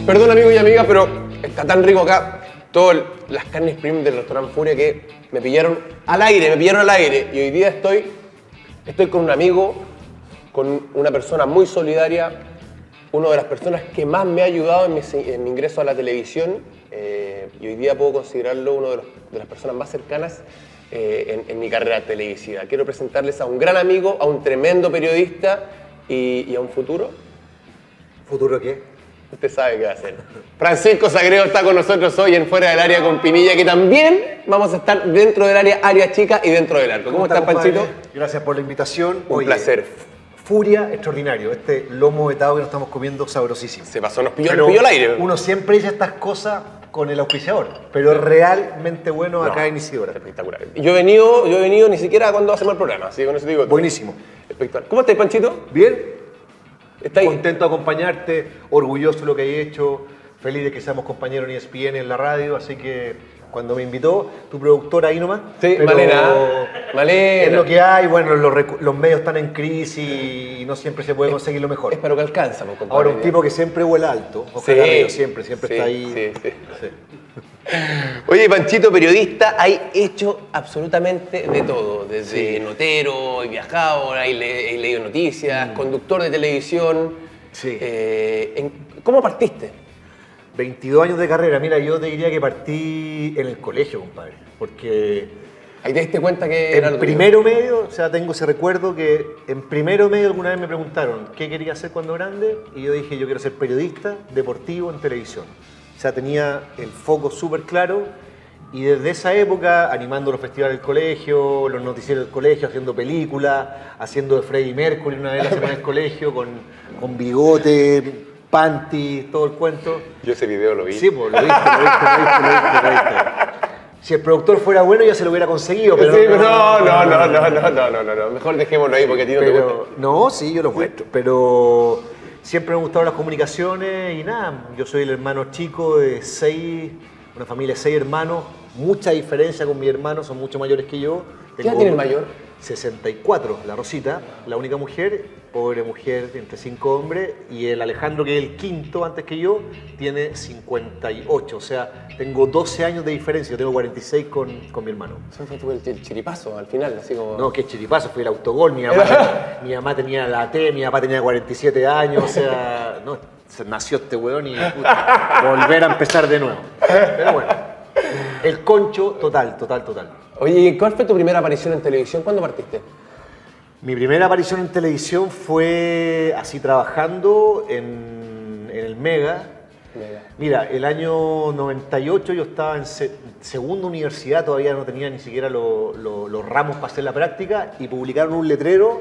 Perdón, amigos y amigas, pero está tan rico acá. Todas las carnes premium del restaurante Furia que me pillaron al aire, Y hoy día estoy con un amigo, con una persona muy solidaria, una de las personas que más me ha ayudado en mi ingreso a la televisión. Y hoy día puedo considerarlo una de las personas más cercanas en mi carrera televisiva. Quiero presentarles a un gran amigo, a un tremendo periodista y a un futuro. ¿Futuro qué? Usted sabe qué va a hacer. Francisco Sagredo está con nosotros hoy en Fuera del Área con Pinilla, que también vamos a estar dentro del área chica y dentro del arco. ¿Cómo estás, Panchito? Gracias por la invitación. Un placer. Furia, extraordinario. Este lomo vetado que nos estamos comiendo sabrosísimo. Se pasó, nos pilló el aire. Uno siempre dice estas cosas con el auspiciador, pero es realmente bueno acá en Isidora. Espectacular. Yo he venido ni siquiera cuando hacemos el programa, así con eso te digo. Buenísimo. Espectacular. ¿Cómo estás, Panchito? Bien. ¿Está ahí? Contento de acompañarte, orgulloso de lo que hay hecho, feliz de que seamos compañeros en ESPN en la radio, así que cuando me invitó, tu productora ahí nomás. Sí, pero Malena. Es lo que hay, bueno, los medios están en crisis y no siempre se puede conseguir lo mejor. Es para lo que alcanza, pues, compadre. Ahora, un tipo que siempre vuela alto, Oscar Garrido, siempre está ahí. Sí. Oye, Panchito, periodista, hay hecho absolutamente de todo. Desde notero, he viajado, he leído noticias, conductor de televisión. Sí. ¿Cómo partiste? 22 años de carrera. Mira, yo te diría que partí en el colegio, compadre, porque Ahí te diste cuenta que era en primero medio, o sea, tengo ese recuerdo que en primero medio alguna vez me preguntaron qué quería hacer cuando grande y yo dije, yo quiero ser periodista deportivo en televisión. O sea, tenía el foco súper claro y desde esa época, animando los festivales del colegio, los noticieros del colegio, haciendo películas, haciendo de Freddie Mercury una vez a la semana en el colegio, con bigote, panty, todo el cuento. Yo ese video lo vi. Sí, pues lo viste. Si el productor fuera bueno ya se lo hubiera conseguido, pero... Sí, no. Mejor dejémoslo ahí porque a ti no te gusta. No, sí, yo lo muestro, pero siempre me han gustado las comunicaciones y nada, yo soy el hermano chico de 6, una familia de 6 hermanos, mucha diferencia con mis hermanos, son mucho mayores que yo. ¿Qué edad tiene el mayor? 64, la Rosita, la única mujer, pobre mujer entre 5 hombres, y el Alejandro, que es el quinto antes que yo, tiene 58, o sea, tengo 12 años de diferencia, yo tengo 46 con mi hermano. Eso fue el chiripazo al final, así como... No, qué chiripazo, fue el autogol, mi mamá tenía la T, mi papá tenía 47 años, o sea, no, nació este weón y puta, volver a empezar de nuevo. Pero bueno, el concho total. Oye, ¿cuál fue tu primera aparición en televisión? ¿Cuándo partiste? Mi primera aparición en televisión fue así trabajando en el Mega. Mira, el año 98 yo estaba en segunda universidad, todavía no tenía ni siquiera los ramos para hacer la práctica y publicaron un letrero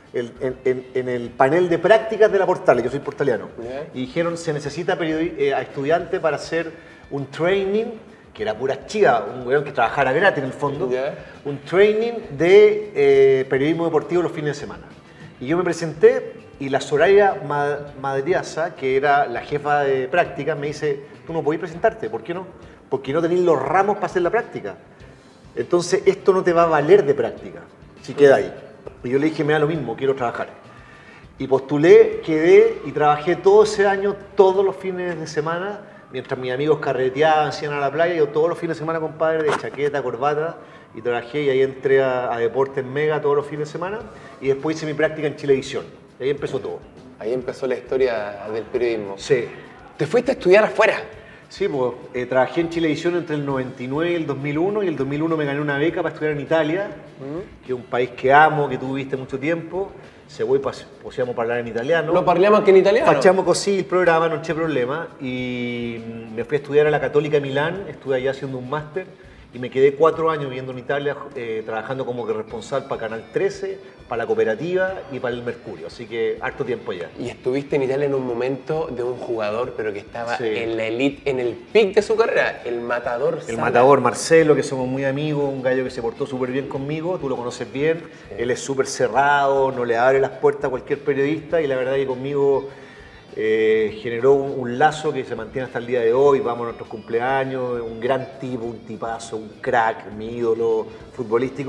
en el panel de prácticas de la Portales, yo soy portaliano, y dijeron se necesita a estudiante para hacer un training, que era pura chiva, un weón que trabajara gratis en el fondo, un training de periodismo deportivo los fines de semana. Y yo me presenté y la Soraya Madriaza, que era la jefa de práctica, me dice, tú no podés presentarte, ¿por qué no? Porque no tenés los ramos para hacer la práctica. Entonces esto no te va a valer de práctica, si queda ahí. Y yo le dije, me da lo mismo, quiero trabajar. Y postulé, quedé y trabajé todo ese año, todos los fines de semana, mientras mis amigos carreteaban, se iban a la playa, yo todos los fines de semana, compadre, de chaqueta, corbata, y trabajé y ahí entré a Deportes Mega todos los fines de semana, y después hice mi práctica en Chilevisión. Y ahí empezó todo. Ahí empezó la historia del periodismo. Sí. ¿Te fuiste a estudiar afuera? Sí, pues trabajé en Chilevisión entre el 99 y el 2001, y el 2001 me gané una beca para estudiar en Italia, que es un país que amo, que tú viviste mucho tiempo. Se vuoi possiamo parlare in italiano. No parliamo anche in italiano. Facciamo così il programma, non c'è problema. Y me fui a estudiar a la Católica de Milán, estuve allá haciendo un máster y me quedé 4 años viviendo en Italia, trabajando como corresponsal para Canal 13, para la Cooperativa y para el Mercurio, así que harto tiempo allá. Y estuviste en Italia en un momento de un jugador, pero que estaba en la elite, en el pic de su carrera, el Matador. El Matador Marcelo, que somos muy amigos, un gallo que se portó súper bien conmigo, tú lo conoces bien, él es súper cerrado, no le abre las puertas a cualquier periodista y la verdad que conmigo generó un lazo que se mantiene hasta el día de hoy, vamos a nuestros cumpleaños, un gran tipo, un tipazo, un crack, mi ídolo futbolístico.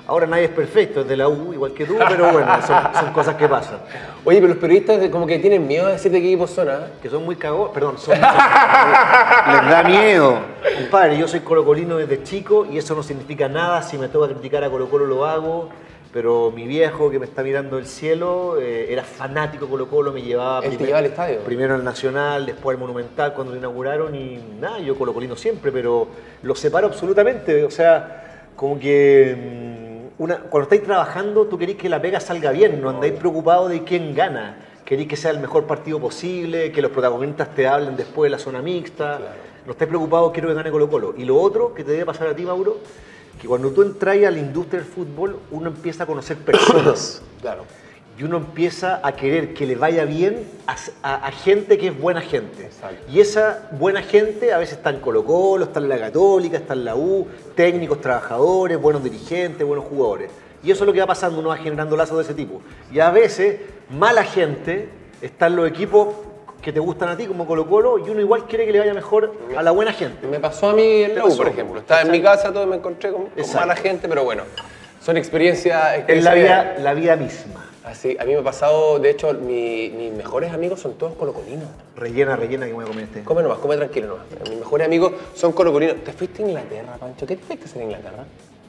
Ahora nadie es perfecto, es de la U, igual que tú, pero bueno, son cosas que pasan. Oye, pero los periodistas como que tienen miedo de decir de qué equipo son, ¿ah? Que son muy cagos, perdón, les da miedo. Compadre, yo soy colocolino desde chico y eso no significa nada. Si me toca criticar a Colo Colo lo hago, pero mi viejo que me está mirando del cielo era fanático Colo Colo, me llevaba Él te lleva al estadio. Primero al Nacional, después al Monumental cuando lo inauguraron y nada, yo colocolino siempre, pero lo separo absolutamente. O sea, como que cuando estáis trabajando tú queréis que la pega salga bien, no andáis preocupados de quién gana. Queréis que sea el mejor partido posible, que los protagonistas te hablen después de la zona mixta. Claro. No estáis preocupados, quiero que gane Colo Colo. Y lo otro que te debe pasar a ti, Mauro, que cuando tú entras a la industria del fútbol, uno empieza a conocer personas. Claro. Y uno empieza a querer que le vaya bien a gente que es buena gente. Exacto. Y esa buena gente a veces está en Colo Colo, está en la Católica, está en la U, técnicos, trabajadores, buenos dirigentes, buenos jugadores. Y eso es lo que va pasando, uno va generando lazos de ese tipo. Y a veces, mala gente está en los equipos que te gustan a ti, como Colo Colo, y uno igual quiere que le vaya mejor a la buena gente. Me pasó a mí en la U, por ejemplo. Estaba en mi casa, todo me encontré con mala gente, pero bueno, son experiencias... Es la vida misma. Así, a mí me ha pasado, de hecho, mis mejores amigos son todos colocolinos. Rellena, que me voy a comer este. Come nomás, come tranquilo nomás. Mis mejores amigos son colocolinos. ¿Te fuiste a Inglaterra, Pancho? ¿Qué te fuiste a hacer en Inglaterra?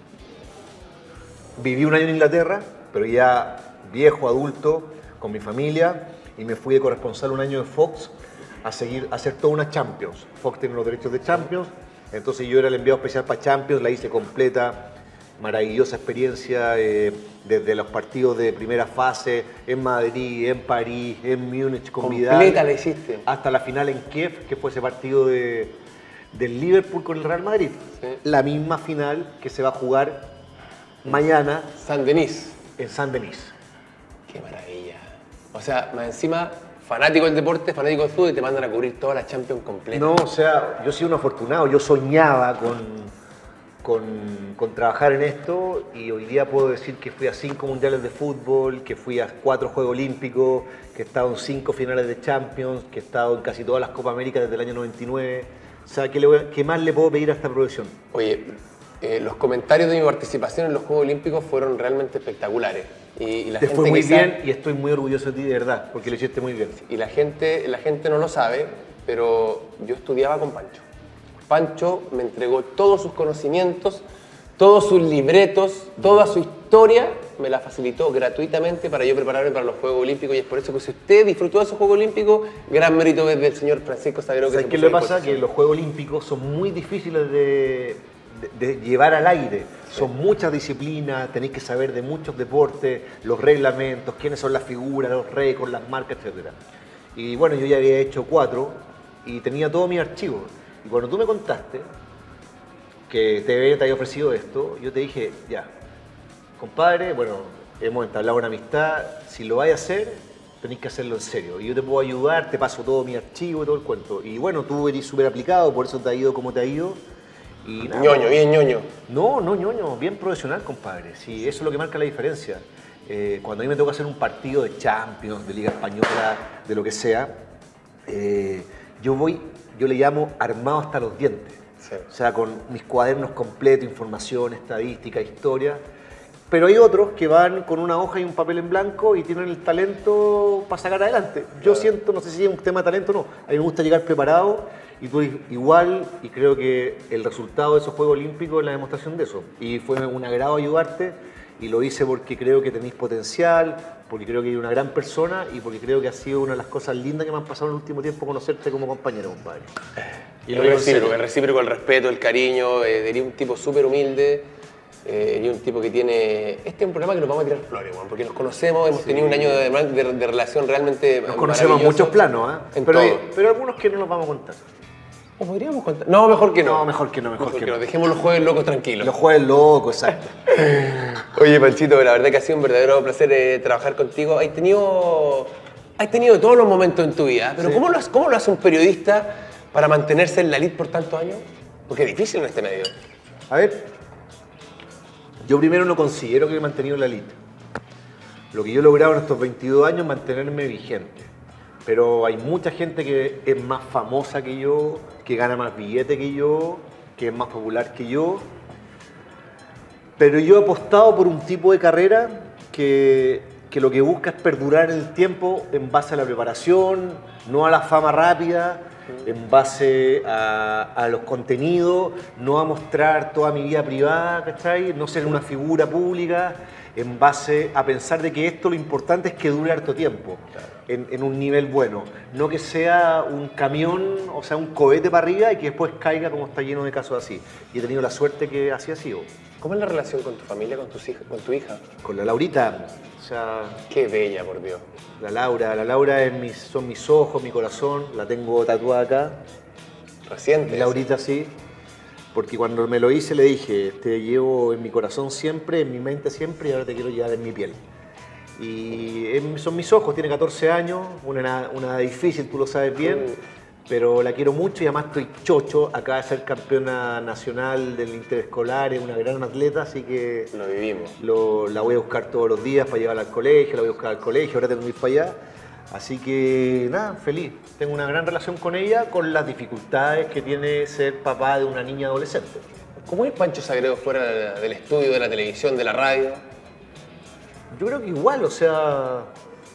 Viví un año en Inglaterra, pero ya viejo, adulto, con mi familia, y me fui de corresponsal un año de Fox a hacer toda una Champions. Fox tiene los derechos de Champions, entonces yo era el enviado especial para Champions, la hice completa, maravillosa experiencia, desde los partidos de primera fase, en Madrid, en París, en Múnich, con Vidal. Completa la hiciste. Hasta la final en Kiev, que fue ese partido del Liverpool con el Real Madrid. Sí. La misma final que se va a jugar mañana. Saint-Denis. En Saint-Denis. Qué maravilla. O sea, más encima, fanático del deporte, fanático del fútbol, y te mandan a cubrir toda la Champions completa. No, o sea, yo soy un afortunado. Yo soñaba con trabajar en esto y hoy día puedo decir que fui a 5 mundiales de fútbol, que fui a 4 Juegos Olímpicos, que he estado en 5 finales de Champions, que he estado en casi todas las Copas América desde el año 99. O sea, ¿qué más le puedo pedir a esta profesión? Oye, los comentarios de mi participación en los Juegos Olímpicos fueron realmente espectaculares. Y la Te gente fue muy quizá, bien y estoy muy orgulloso de ti, de verdad, porque lo hiciste muy bien. Y la gente no lo sabe, pero yo estudiaba con Pancho. Pancho me entregó todos sus conocimientos, todos sus libretos, toda su historia, me la facilitó gratuitamente para yo prepararme para los Juegos Olímpicos, y es por eso que si usted disfrutó de esos Juegos Olímpicos, gran mérito es del señor Francisco Sabero. ¿Sabes qué le pasa? Que los Juegos Olímpicos son muy difíciles de llevar al aire. Sí. Son muchas disciplinas, tenéis que saber de muchos deportes, los reglamentos, quiénes son las figuras, los récords, las marcas, etc. Y bueno, yo ya había hecho 4 y tenía todo mi archivo. Y cuando tú me contaste que te había ofrecido esto, yo te dije, ya, compadre, bueno, hemos entablado una amistad, si lo vais a hacer, tenéis que hacerlo en serio. Y yo te puedo ayudar, te paso todo mi archivo y todo el cuento. Y bueno, tú eres súper aplicado, por eso te ha ido como te ha ido. Y nada, ñoño, bien ñoño. No, ñoño, bien profesional, compadre. Sí, eso es lo que marca la diferencia. Cuando a mí me toca hacer un partido de Champions, de Liga Española, de lo que sea, yo le llamo armado hasta los dientes. Sí. O sea, con mis cuadernos completos, información, estadística, historia. Pero hay otros que van con una hoja y un papel en blanco y tienen el talento para sacar adelante. Yo siento, no sé si es un tema de talento o no, a mí me gusta llegar preparado y tú igual, y creo que el resultado de esos Juegos Olímpicos es la demostración de eso. Y fue un agrado ayudarte y lo hice porque creo que tenéis potencial, porque creo que eres una gran persona y porque creo que ha sido una de las cosas lindas que me han pasado en el último tiempo conocerte como compañero, compadre. Y lo recíproco, el respeto, el cariño, eres un tipo súper humilde. Y un tipo que tiene... Este es un programa que nos vamos a tirar flores, bueno, porque nos conocemos, hemos tenido un año de relación realmente nos conocemos en muchos planos, ¿eh? Pero algunos que no los vamos a contar. ¿O podríamos contar? No, mejor que no. No, mejor que no. Dejemos los jueves locos tranquilos. Los jueves locos, exacto. Oye, Panchito, la verdad que ha sido un verdadero placer trabajar contigo. Has tenido todos los momentos en tu vida, pero sí. ¿Cómo lo hace un periodista para mantenerse en la elite por tantos años? Porque es difícil en este medio. A ver... Yo primero no considero que he mantenido la elite. Lo que yo he logrado en estos 22 años es mantenerme vigente. Pero hay mucha gente que es más famosa que yo, que gana más billete que yo, que es más popular que yo. Pero yo he apostado por un tipo de carrera que lo que busca es perdurar en el tiempo en base a la preparación, no a la fama rápida, en base a los contenidos, no a mostrar toda mi vida privada, ¿cachai? No ser una figura pública, en base a pensar de que esto lo importante es que dure harto tiempo, en un nivel bueno. No que sea un camión, o sea, un cohete para arriba y que después caiga como está lleno de casos así. Y he tenido la suerte que así ha sido. ¿Cómo es la relación con tu familia, con tus hijas, con tu hija? Con la Laurita, o sea... Qué bella, por Dios. La Laura son mis ojos, mi corazón, la tengo tatuada acá. Reciente. Laurita sí, porque cuando me lo hice le dije, te llevo en mi corazón siempre, en mi mente siempre y ahora te quiero llevar en mi piel. Y son mis ojos, tiene 14 años, una edad difícil, tú lo sabes bien. Pero la quiero mucho y además estoy chocho, acaba de ser campeona nacional del interescolar, es una gran atleta, así que... Lo vivimos. La voy a buscar todos los días para llevarla al colegio, la voy a buscar al colegio, ahora tengo que ir para allá. Así que nada, feliz. Tengo una gran relación con ella, con las dificultades que tiene ser papá de una niña adolescente. ¿Cómo es Pancho Sagredo fuera del estudio, de la televisión, de la radio? Yo creo que igual, o sea...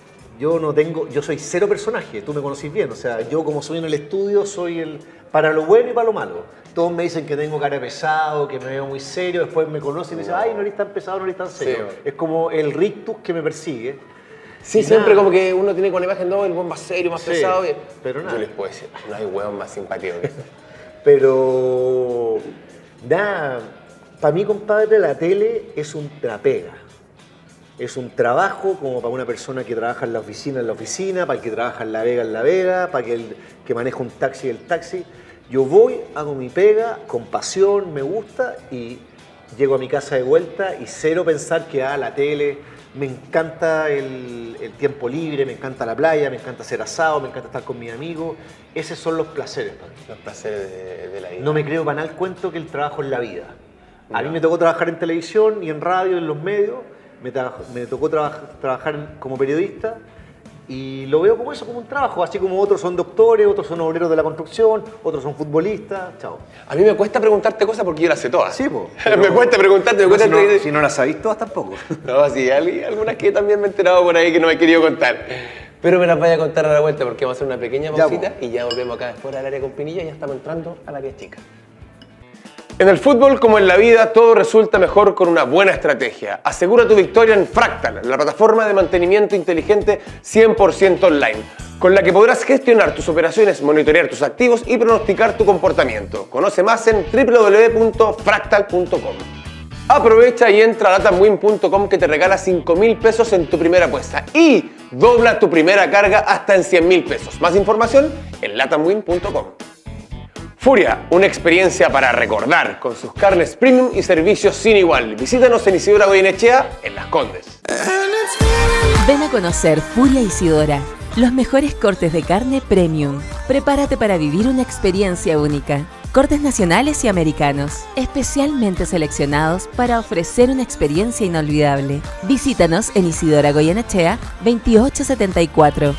Yo soy cero personaje, tú me conocís bien, o sea, yo como soy en el estudio soy el para lo bueno y para lo malo. Todos me dicen que tengo cara de pesado, que me veo muy serio, después me conocen y me dicen, ay, no eres tan pesado, no eres tan serio. Sí. Es como el rictus que me persigue. Sí, siempre como que uno tiene con la imagen, no, el buen más serio, más pesado. Pero nada. Yo les puedo decir, no hay hueón más simpático que eso. Pero, nada, para mí, compadre, la tele es un trapega. Es un trabajo como para una persona que trabaja en la oficina, para el que trabaja en La Vega, para el que maneja un taxi, el taxi. Yo voy, hago mi pega, con pasión, me gusta y llego a mi casa de vuelta y cero pensar que la tele, me encanta el tiempo libre, me encanta la playa, me encanta hacer asado, me encanta estar con mis amigos. Esos son los placeres para mí. Los placeres de la vida. No me creo para nada el cuento que el trabajo es la vida. A mí me tocó trabajar en televisión y en radio, en los medios. Me tocó trabajar como periodista y lo veo como eso, como un trabajo, así como otros son doctores, otros son obreros de la construcción, otros son futbolistas, chao. A mí me cuesta preguntarte cosas porque yo las sé todas. Sí, po. Me cuesta preguntarte, me cuesta... Si no las sabéis todas tampoco. No, sí, hay algunas que también me he enterado por ahí que no me he querido contar. Pero me las voy a contar a la vuelta porque vamos a hacer una pequeña pausita y ya volvemos acá después al área con Pinilla y ya estamos entrando a la que es chica. En el fútbol, como en la vida, todo resulta mejor con una buena estrategia. Asegura tu victoria en Fractal, la plataforma de mantenimiento inteligente 100% online, con la que podrás gestionar tus operaciones, monitorear tus activos y pronosticar tu comportamiento. Conoce más en www.fractal.com. Aprovecha y entra a latamwin.com que te regala 5.000 pesos en tu primera apuesta y dobla tu primera carga hasta en 100.000 pesos. Más información en latamwin.com. Furia, una experiencia para recordar, con sus carnes premium y servicios sin igual. Visítanos en Isidora Goyenechea, en Las Condes. Ven a conocer Furia Isidora, los mejores cortes de carne premium. Prepárate para vivir una experiencia única. Cortes nacionales y americanos, especialmente seleccionados para ofrecer una experiencia inolvidable. Visítanos en Isidora Goyenechea, 2874.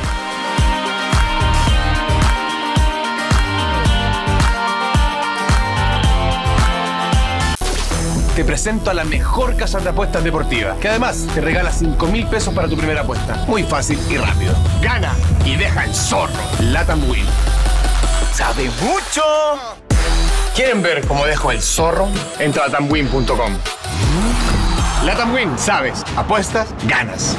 Te presento a la mejor casa de apuestas deportivas, que además te regala 5.000 pesos para tu primera apuesta. Muy fácil y rápido. Gana y deja el zorro. Latam Win. ¡Sabe mucho! ¿Quieren ver cómo dejo el zorro? Entra a latamwin.com. Latam Win, sabes, apuestas, ganas.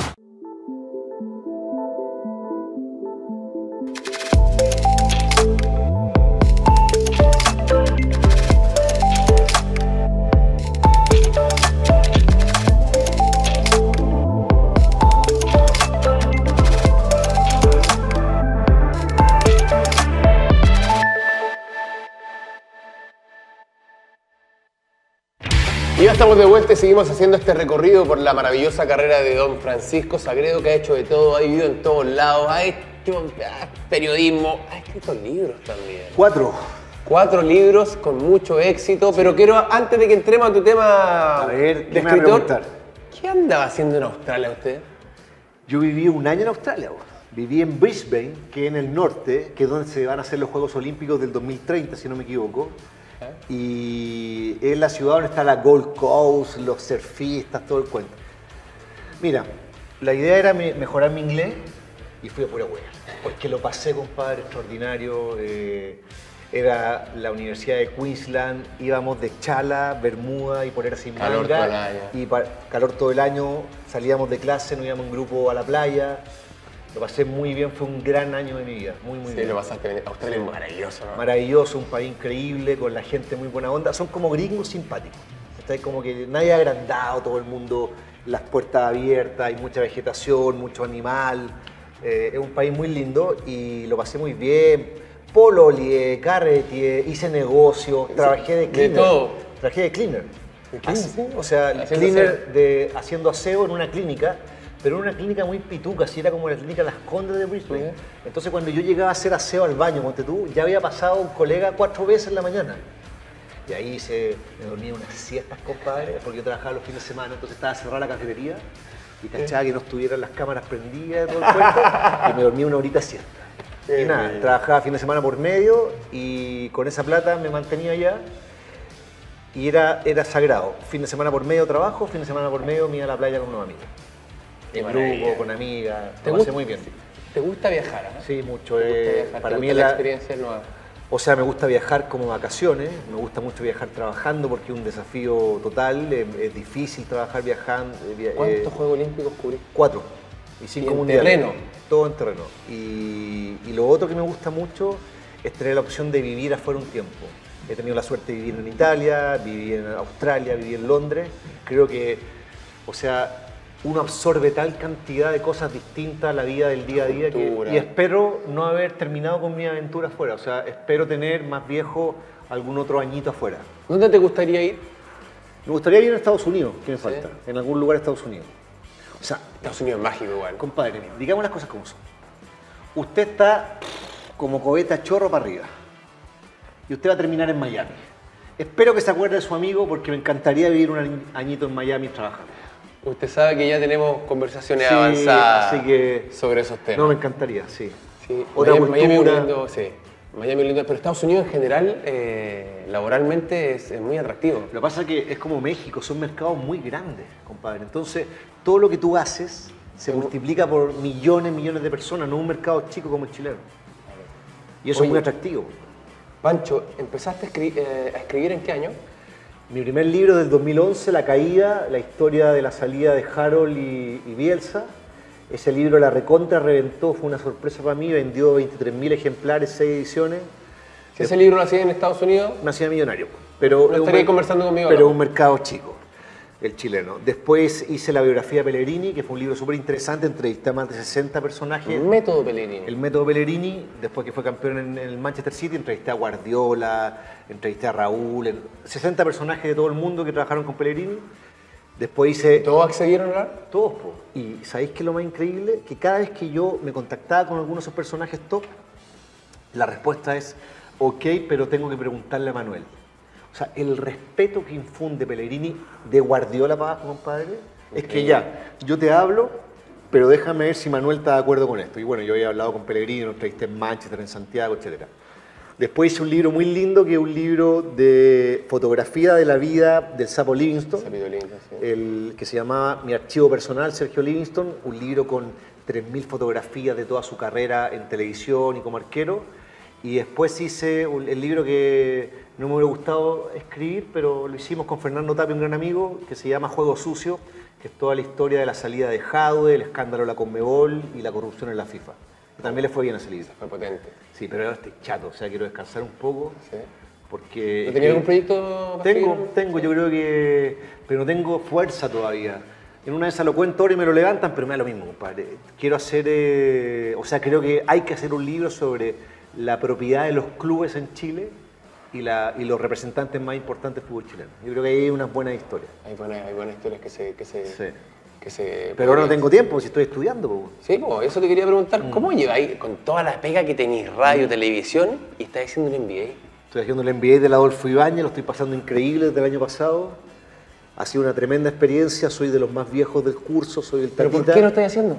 Y ya estamos de vuelta y seguimos haciendo este recorrido por la maravillosa carrera de don Francisco Sagredo, que ha hecho de todo, ha vivido en todos lados, ha hecho periodismo, ha escrito libros también. 4. 4 libros con mucho éxito, pero quiero, antes de que entremos a tu tema de escritor, preguntar. ¿Qué andaba haciendo en Australia usted? Yo viví un año en Australia. Viví en Brisbane, que es en el norte, que es donde se van a hacer los Juegos Olímpicos del 2030, si no me equivoco. Y es la ciudad donde está la Gold Coast, los surfistas, todo el cuento. Mira, la idea era mejorar mi inglés y fui a pura hueá. Porque lo pasé, compadre, extraordinario. Era la Universidad de Queensland, íbamos de chala, bermuda y polera sin manga. Calor todo el año. Y calor todo el año, salíamos de clase, nos íbamos en grupo a la playa. Lo pasé muy bien, fue un gran año de mi vida, muy bien. Sí, lo pasaste bien. Australia es maravilloso, ¿no? Maravilloso, un país increíble, con la gente muy buena onda. Son como gringos simpáticos. Está como que nadie agrandado, todo el mundo, las puertas abiertas, hay mucha vegetación, mucho animal. Es un país muy lindo y lo pasé muy bien. Pololié, carretié, hice negocio, trabajé de cleaner. De todo. Trabajé de cleaner. Sí. O sea, el Haciendo cleaner haciendo aseo en una clínica, pero en una clínica muy pituca, así era como la clínica Las Condes de Brisbane. Entonces cuando yo llegaba a hacer aseo al baño, ponte tú, ya había pasado un colega 4 veces en la mañana. Y ahí me dormía unas siestas, compadre, porque yo trabajaba los fines de semana, entonces estaba cerrada la cafetería y cachaba que no estuvieran las cámaras prendidas, todo el cuento, y me dormía una horita siesta. Y nada, trabajaba fin de semana por medio y con esa plata me mantenía allá y era sagrado. Fin de semana por medio trabajo, fin de semana por medio me iba a la playa con unos amigos. En grupo, con amigas, lo pasé muy bien. ¿Te gusta viajar? ¿No? Sí, mucho. ¿Te gusta viajar? Para ¿Te mí gusta la experiencia nueva? O sea, me gusta viajar como vacaciones, me gusta mucho viajar trabajando porque es un desafío total, es difícil trabajar viajando. ¿Cuántos Juegos Olímpicos cubriste? 4 y 5 en mundiales. terreno? Todo en terreno. Y lo otro que me gusta mucho es tener la opción de vivir afuera un tiempo. He tenido la suerte de vivir en Italia, viví en Australia, viví en Londres. Creo que, o sea, uno absorbe tal cantidad de cosas distintas a la vida del día a día y espero no haber terminado con mi aventura afuera. O sea, espero tener más viejo algún otro añito afuera. ¿Dónde te gustaría ir? Me gustaría ir en Estados Unidos, ¿qué me falta? En algún lugar de Estados Unidos. O sea, Estados Unidos es mágico igual. compadre, digamos las cosas como son. Usted está como cobeta chorro para arriba y usted va a terminar en Miami. Espero que se acuerde de su amigo porque me encantaría vivir un añito en Miami trabajando. Usted sabe que ya tenemos conversaciones Sí, avanzadas así que sobre esos temas. No, me encantaría, sí. Sí, Otra Miami es cultura. lindo, sí. Miami es lindo, pero Estados Unidos en general, laboralmente es muy atractivo. Lo que pasa es que es como México, son mercados muy grandes, compadre. Entonces, todo lo que tú haces se multiplica por millones de personas, no un mercado chico como el chileno. Y eso Oye, es muy atractivo. Pancho, ¿empezaste a escribir en qué año? Mi primer libro del 2011, La Caída, la historia de la salida de Harold y Bielsa. Ese libro la recontra reventó, fue una sorpresa para mí, vendió 23.000 ejemplares, 6 ediciones. Si ese libro lo hacía en Estados Unidos, Me hacía millonario. Pero no estaría conversando conmigo. Pero acá. un mercado chico, el chileno. Después hice la biografía de Pellegrini, que fue un libro súper interesante, entrevisté a más de 60 personajes. Método Pellegrini. El método Pellegrini, después que fue campeón en el Manchester City, entrevisté a Guardiola, entrevisté a Raúl, 60 personajes de todo el mundo que trabajaron con Pellegrini. Después hice... ¿Todos accedieron a hablar? Todos, po. Y ¿sabéis qué es lo más increíble? Que cada vez que yo me contactaba con algunos de esos personajes top, la respuesta es, ok, pero tengo que preguntarle a Manuel. O sea, el respeto que infunde Pellegrini de Guardiola para abajo, compadre, es que ya, yo te hablo, pero déjame ver si Manuel está de acuerdo con esto. Y bueno, yo había hablado con Pellegrini, lo entrevisté en Manchester, en Santiago, etc. Después hice un libro muy lindo, que es un libro de fotografía de la vida del Sapo Livingstone, que se llamaba Mi archivo personal, Sergio Livingstone, un libro con 3.000 fotografías de toda su carrera en televisión y como arquero. Y después hice el libro que no me hubiera gustado escribir, pero lo hicimos con Fernando Tapia, un gran amigo, que se llama Juego Sucio, que es toda la historia de la salida de Jadwe, el escándalo de la Conmebol y la corrupción en la FIFA. También le fue bien a ese libro. Fue potente. Sí, pero ahora estoy chato, o sea, quiero descansar un poco. Sí. Porque... ¿No tenía algún proyecto? Tengo, yo creo que... Pero no tengo fuerza todavía. En una de esas lo cuento ahora y me lo levantan, pero me da lo mismo, compadre. Quiero hacer... o sea, creo que hay que hacer un libro sobre la propiedad de los clubes en Chile y los representantes más importantes del fútbol chileno. Yo creo que ahí hay unas buenas historias. Hay buenas historias que se Pero ahora no tengo tiempo, si estoy estudiando. Po. Sí, pues eso te quería preguntar. ¿Cómo lleváis con toda la pega que tenéis, radio, televisión, y estáis haciendo un MBA? Estoy haciendo el MBA del Adolfo Ibáñez, lo estoy pasando increíble desde el año pasado. Ha sido una tremenda experiencia, soy de los más viejos del curso, soy el tatita. ¿Pero por qué lo estáis haciendo?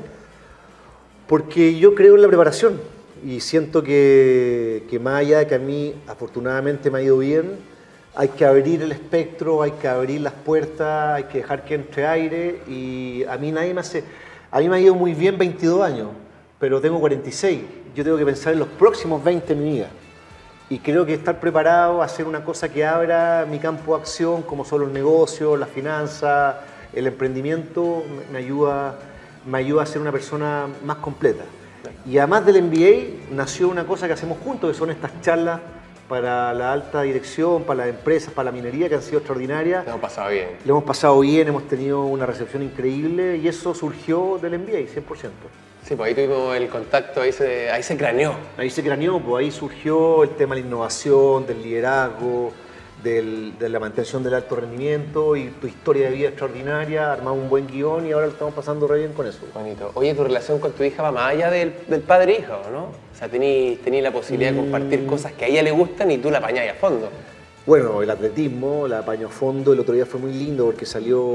Porque yo creo en la preparación y siento que más allá de que a mí afortunadamente me ha ido bien, hay que abrir el espectro, hay que abrir las puertas, hay que dejar que entre aire y a mí me ha ido muy bien 22 años, pero tengo 46. Yo tengo que pensar en los próximos 20 de mi vida. Y creo que estar preparado a hacer una cosa que abra mi campo de acción, como son los negocios, las finanzas, el emprendimiento, me ayuda a ser una persona más completa. Y además del MBA, nació una cosa que hacemos juntos, que son estas charlas para la alta dirección, para las empresas, para la minería, que han sido extraordinarias. Lo hemos pasado bien. Lo hemos pasado bien, hemos tenido una recepción increíble y eso surgió del MBA, 100%. Sí, pues ahí tuvimos el contacto, ahí se craneó. Ahí se craneó, pues ahí surgió el tema de la innovación, del liderazgo, de la mantención del alto rendimiento y tu historia de vida extraordinaria, armamos un buen guión y ahora lo estamos pasando re bien con eso. Bonito. Oye, tu relación con tu hija va más allá del padre-hija, ¿no? O sea, tení la posibilidad de compartir cosas que a ella le gustan y tú la apañás a fondo. Bueno, el atletismo, la apañó a fondo, el otro día fue muy lindo porque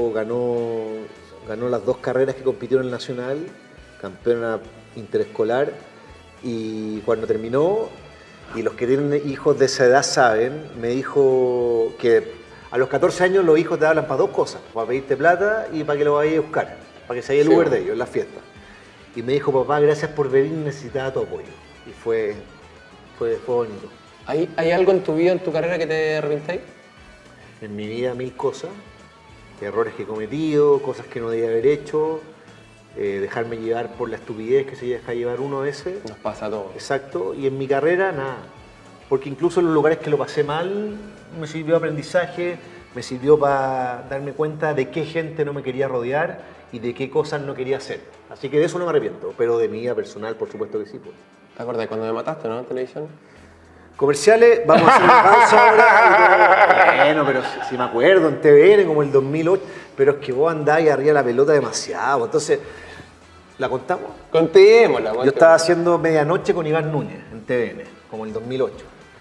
ganó las 2 carreras que compitió en el Nacional, campeona interescolar, y cuando terminó, y los que tienen hijos de esa edad saben, me dijo que a los 14 años los hijos te hablan para 2 cosas, para pedirte plata y para que lo vayas a buscar, para que se haya el Uber de ellos en las fiestas. Y me dijo, papá, gracias por venir, necesitaba tu apoyo. Y fue bonito. ¿Hay algo en tu vida, en tu carrera que te arrepentáis? En mi vida 1000 cosas, errores que he cometido, cosas que no debía haber hecho, dejarme llevar por la estupidez que se deja llevar uno a veces. Nos pasa a todos. Exacto, y en mi carrera nada, porque incluso en los lugares que lo pasé mal me sirvió de aprendizaje, me sirvió para darme cuenta de qué gente no me quería rodear y de qué cosas no quería hacer. Así que de eso no me arrepiento, pero de mi vida personal por supuesto que sí. Pues. ¿Te acuerdas cuando me mataste, no, en televisión? Comerciales, vamos a hacer una pausa ahora. Bueno, pero si me acuerdo, en TVN como el 2008, pero es que vos andáis arriba de la pelota demasiado, entonces... ¿La contamos? Contémosla. Yo estaba haciendo Medianoche con Iván Núñez en TVN, como el 2008.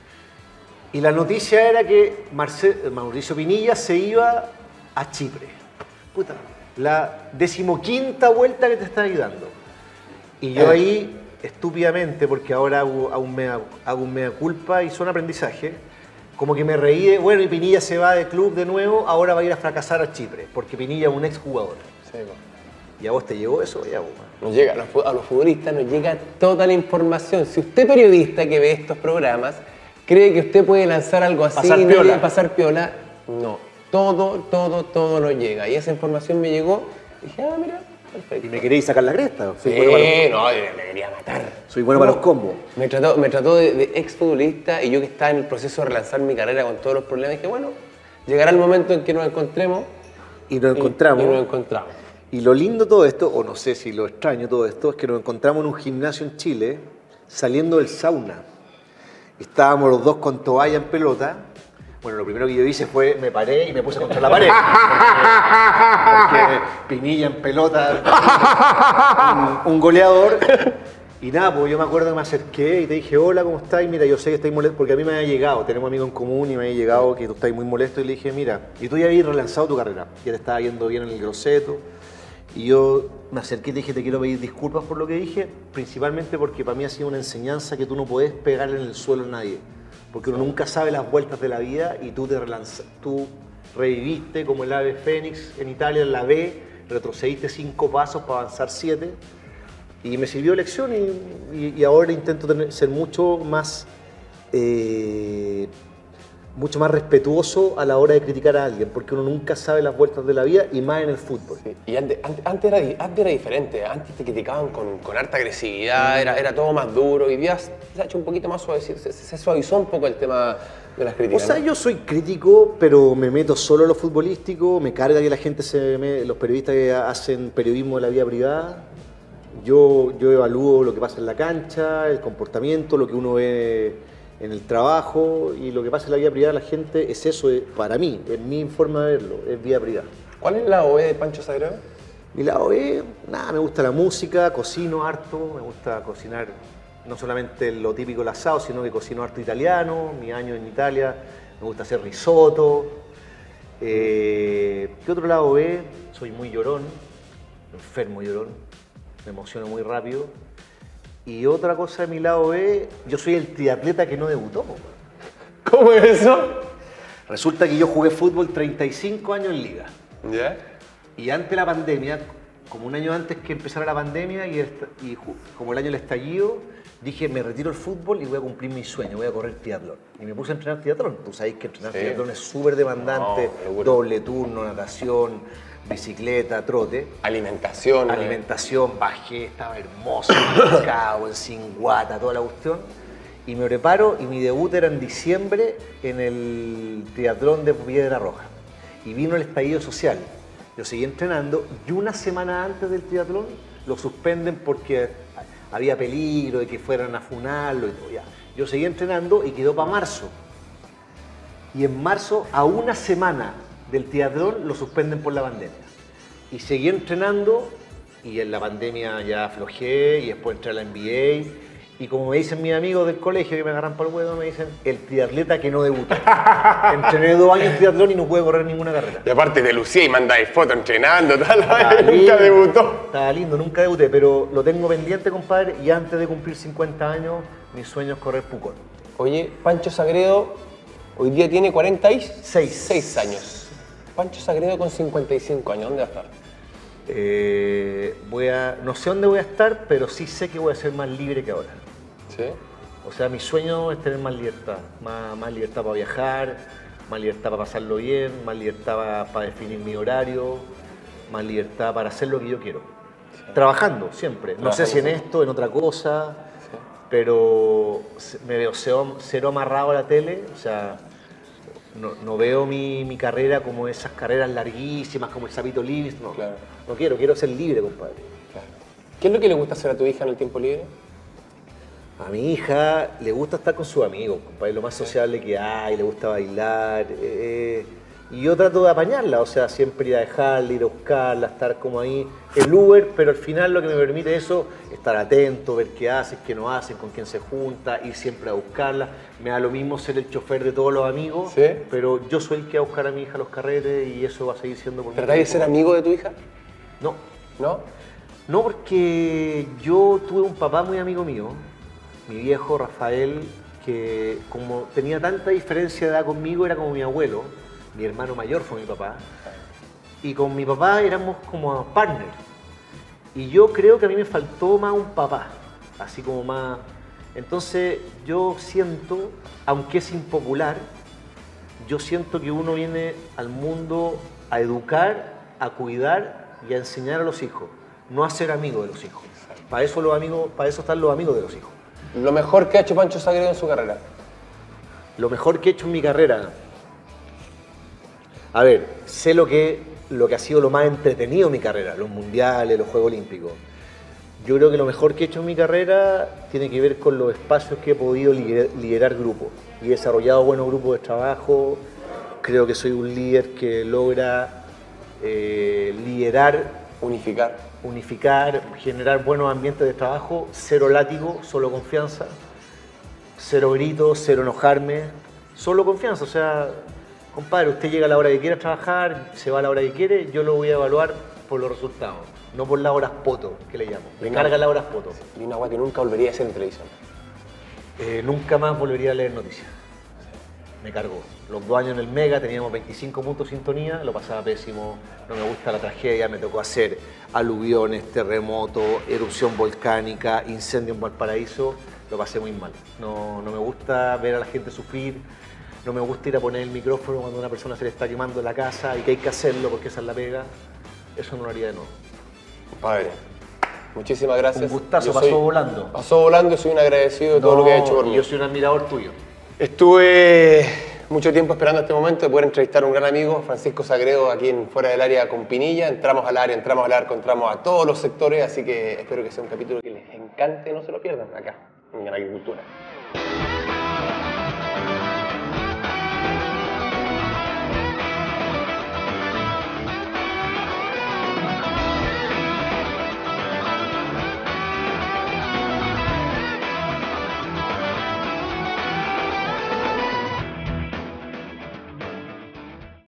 Y la noticia era que Mauricio Pinilla se iba a Chipre. Puta, la 15ª vuelta que te está dando. Y yo ahí, estúpidamente, porque ahora hago un mea culpa y son aprendizaje, como que me reí de, bueno, y Pinilla se va de club de nuevo, ahora va a ir a fracasar a Chipre, porque Pinilla es un exjugador. Sí, ¿Y a vos te llegó eso? Ya, vos, nos llega, a los futbolistas nos llega toda la información. Si usted, periodista que ve estos programas, cree que usted puede lanzar algo así y pasar piola, no. Todo nos llega. Y esa información me llegó y dije, mira, perfecto. ¿Y me queréis sacar la cresta? Sí, no, yo me quería matar. Soy bueno para los combos. Me trató de exfutbolista y yo que estaba en el proceso de relanzar mi carrera con todos los problemas, dije, bueno, llegará el momento en que nos encontremos. Y nos encontramos. Y nos encontramos. Y lo lindo de todo esto, o no sé si lo extraño todo esto, es que nos encontramos en un gimnasio en Chile, saliendo del sauna. Estábamos los dos con toalla en pelota. Bueno, lo primero que yo hice fue, me paré y me puse contra la pared. Porque Pinilla en pelota, un goleador. Y nada, pues yo me acuerdo que me acerqué y te dije, hola, ¿cómo estás? Y mira, yo sé que estáis molesto, porque a mí me había llegado, tenemos amigos en común y me había llegado que tú estás muy molesto. Y le dije, mira, y tú ya habías relanzado tu carrera, ya te estaba yendo bien en el Grosseto. Y yo me acerqué y te dije, te quiero pedir disculpas por lo que dije, principalmente porque para mí ha sido una enseñanza que tú no podés pegarle en el suelo a nadie. Porque uno nunca sabe las vueltas de la vida y tú reviviste como el ave fénix en Italia en la B, retrocediste 5 pasos para avanzar 7 y me sirvió de lección y ahora intento ser mucho más respetuoso a la hora de criticar a alguien, porque uno nunca sabe las vueltas de la vida y más en el fútbol. Sí. Y antes era diferente, antes te criticaban con harta agresividad, era todo más duro, hoy día se ha hecho un poquito más suave, se suavizó un poco el tema de las críticas. O sea, ¿no? yo soy crítico, pero me meto solo en lo futbolístico, me carga que la gente los periodistas que hacen periodismo de la vida privada. Yo evalúo lo que pasa en la cancha, el comportamiento, lo que uno ve en el trabajo, y lo que pasa en la vida privada de la gente es eso, para mí, es mi forma de verlo, es vida privada. ¿Cuál es la OE de Pancho Sagredo? Mi lado B, nada, me gusta la música, cocino harto, me gusta cocinar no solamente lo típico el asado, sino que cocino harto italiano, mi año en Italia, me gusta hacer risotto. ¿Qué otro lado B? Soy muy llorón, enfermo llorón, me emociono muy rápido. Y otra cosa de mi lado B, yo soy el triatleta que no debutó. ¿Cómo es eso? Resulta que yo jugué fútbol 35 años en liga. ¿Ya? Y antes de la pandemia, como un año antes que empezara la pandemia como el año del estallido, dije, me retiro del fútbol y voy a cumplir mi sueño, voy a correr triatlón. Y me puse a entrenar triatlón. Tú sabes que entrenar triatlón es súper demandante, doble turno, natación, bicicleta, trote. Alimentación. Alimentación, bajé, estaba hermoso, marcado, en Singuata, toda la cuestión. Y me preparo y mi debut era en diciembre en el triatlón de Piedra Roja. Y vino el estallido social. Yo seguí entrenando y una semana antes del triatlón lo suspenden porque había peligro de que fueran a funarlo y todo. Ya. Yo seguí entrenando y quedó para marzo. Y en marzo, a una semana del triatlón, lo suspenden por la pandemia. Y seguí entrenando y en la pandemia ya aflojé y después entré a la NBA. Y como me dicen mis amigos del colegio que me agarran para el huevo, me dicen el triatleta que no debutó. Entrené 2 años en triatlón y no pude correr ninguna carrera. Y aparte te lucía y mandáis fotos entrenando, tal, nunca debutó. Estaba lindo, nunca debuté, pero lo tengo pendiente, compadre, y antes de cumplir 50 años, mi sueño es correr Pucón. Oye, Pancho Sagredo hoy día tiene 46 años. Pancho Sagredo con 55 años, ¿dónde va a estar? No sé dónde voy a estar, pero sí sé que voy a ser más libre que ahora. ¿Sí? O sea, mi sueño es tener más libertad. Más libertad para viajar, más libertad para pasarlo bien, más libertad para definir mi horario, más libertad para hacer lo que yo quiero. Sí. Trabajando, siempre. No sé si en esto, en otra cosa, sí. Pero me veo cero amarrado a la tele. O sea, no veo mi carrera como esas carreras larguísimas, como el Sapito Livingston. No, claro. No quiero ser libre, compadre. Claro. ¿Qué es lo que le gusta hacer a tu hija en el tiempo libre? A mi hija le gusta estar con sus amigos, compadre, lo más sociable que hay, le gusta bailar. Y yo trato de apañarla, o sea, siempre ir a dejarla, ir a buscarla, estar como ahí, el Uber, pero al final lo que me permite eso, estar atento, ver qué hacen, qué no hacen, con quién se junta, ir siempre a buscarla. Me da lo mismo ser el chofer de todos los amigos, ¿sí? Pero yo soy el que va a buscar a mi hija a los carretes y eso va a seguir siendo por mí. ¿Tratáis de ser amigo de tu hija? No. ¿No? No, porque yo tuve un papá muy amigo mío, mi viejo Rafael, que como tenía tanta diferencia de edad conmigo, era como mi abuelo. Mi hermano mayor fue mi papá. Y con mi papá éramos como partners. Y yo creo que a mí me faltó más un papá, así como más... Entonces yo siento, aunque es impopular, yo siento que uno viene al mundo a educar, a cuidar y a enseñar a los hijos, no a ser amigo de los hijos. Para eso están los amigos de los hijos. Lo mejor que ha hecho Pancho Sagredo en su carrera. Lo mejor que he hecho en mi carrera. A ver, sé lo que ha sido lo más entretenido en mi carrera, los mundiales, los Juegos Olímpicos. Yo creo que lo mejor que he hecho en mi carrera tiene que ver con los espacios que he podido liderar grupos. Y he desarrollado buenos grupos de trabajo. Creo que soy un líder que logra liderar, unificar, generar buenos ambientes de trabajo, cero látigo, solo confianza, cero gritos, cero enojarme, solo confianza. O sea, compadre, usted llega a la hora que quiera trabajar, se va a la hora que quiere, yo lo voy a evaluar por los resultados, no por las horas poto, que le llamo. Me carga las horas poto. Y una guay que nunca volvería a hacer en televisión. Nunca más volvería a leer noticias. Me cargó. Los 2 años en el Mega teníamos 25 puntos de sintonía, lo pasaba pésimo, no me gusta la tragedia, me tocó hacer aluviones, terremotos, erupción volcánica, incendio en Valparaíso, lo pasé muy mal. No me gusta ver a la gente sufrir, no me gusta ir a poner el micrófono cuando a una persona se le está quemando la casa y que hay que hacerlo porque esa es la pega. Eso no lo haría de nuevo. Padre, muchísimas gracias. Un gustazo, pasó volando. Pasó volando y soy un agradecido de todo lo que ha hecho por mí. Yo soy un admirador tuyo. Estuve mucho tiempo esperando este momento de poder entrevistar a un gran amigo, Francisco Sagredo, aquí en Fuera del Área con Pinilla. Entramos al arco, entramos a todos los sectores, así que espero que sea un capítulo que les encante, no se lo pierdan acá, en Agricultura.